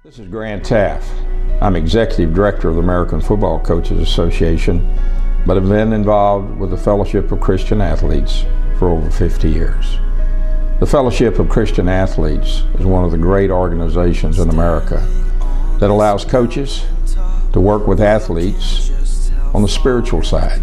This is Teaff. I'm Executive Director of the American Football Coaches Association, but have been involved with the Fellowship of Christian Athletes for over 50 years. The Fellowship of Christian Athletes is one of the great organizations in America that allows coaches to work with athletes on the spiritual side.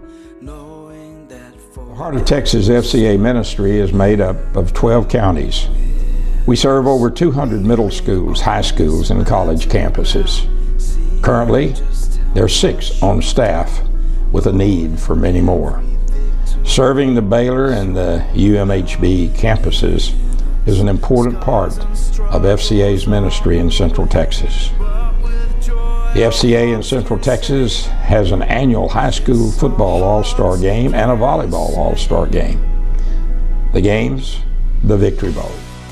The Heart of Texas FCA ministry is made up of 12 counties. We serve over 200 middle schools, high schools, and college campuses. Currently, there are 6 on staff with a need for many more. Serving the Baylor and the UMHB campuses is an important part of FCA's ministry in Central Texas. The FCA in Central Texas has an annual high school football all-star game and a volleyball all-star game. The games, the Victory Bowl.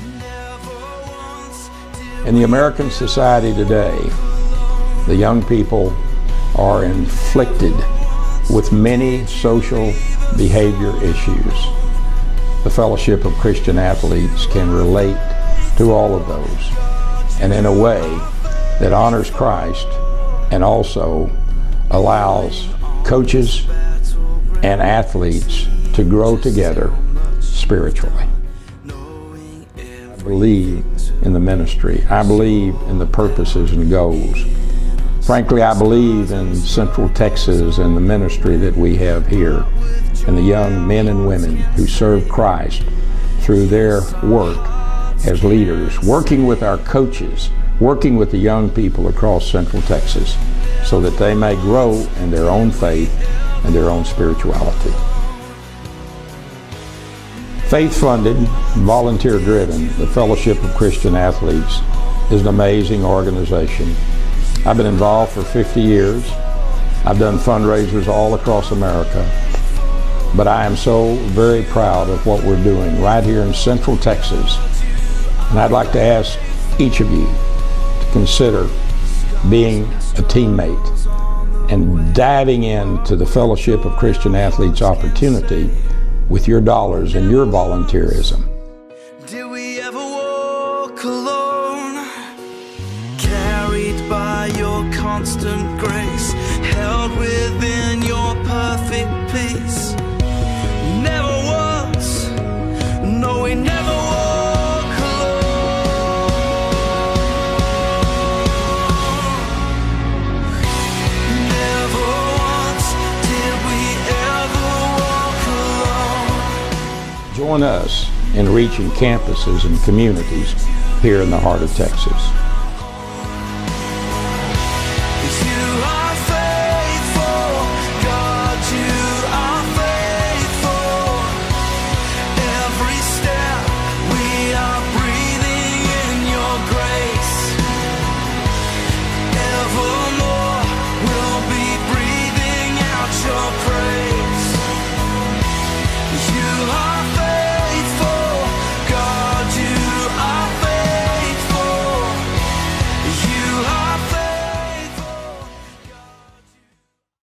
In the American society today, the young people are inflicted with many social behavior issues. The Fellowship of Christian Athletes can relate to all of those, and in a way that honors Christ and also allows coaches and athletes to grow together spiritually. I believe in the ministry. I believe in the purposes and goals. Frankly, I believe in Central Texas and the ministry that we have here, and the young men and women who serve Christ through their work as leaders, working with our coaches, working with the young people across Central Texas so that they may grow in their own faith and their own spirituality. Faith-funded, volunteer-driven, the Fellowship of Christian Athletes is an amazing organization. I've been involved for 50 years. I've done fundraisers all across America. But I am so very proud of what we're doing right here in Central Texas. And I'd like to ask each of you to consider being a teammate and diving into the Fellowship of Christian Athletes opportunity with your dollars and your volunteerism. Did we ever walk alone, carried by your constant grace, held within your perfect peace? Never once, no, we never walk alone. Never once did we ever walk alone. Join us in reaching campuses and communities here in the heart of Texas.